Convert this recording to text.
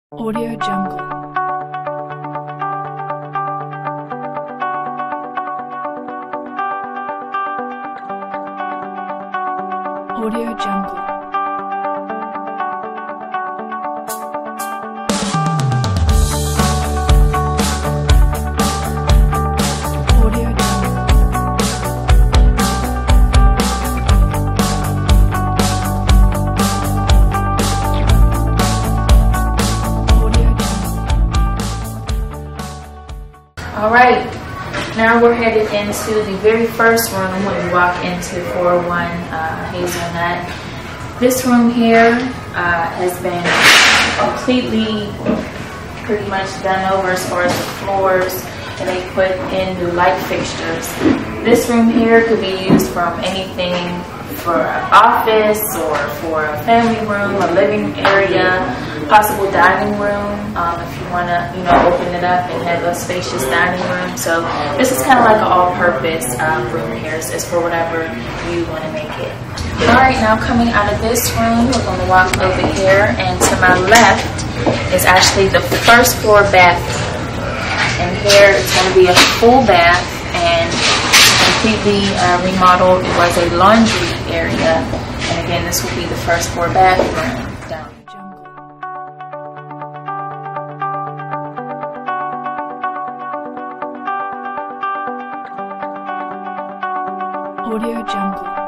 Audio Jungle. Audio Jungle. Audio Jungle. Audio Jungle. All right, now we're headed into the very first room when you walk into 401 Hazelnut. This room here has been completely pretty much done over as far as the floors, and they put in new light fixtures. This room here could be used from anything for an office or for a family room, a living area, possible dining room, if you want to, open it up and have a spacious dining room. So this is kind of like an all-purpose room here. It's for whatever you want to make it. All right, now coming out of this room, we're going to walk over here, and to my left is actually the first floor bathroom. And here it's going to be a full bath and completely remodeled. It was a laundry area, and again, this will be the first floor bathroom. Down. Audio Jungle.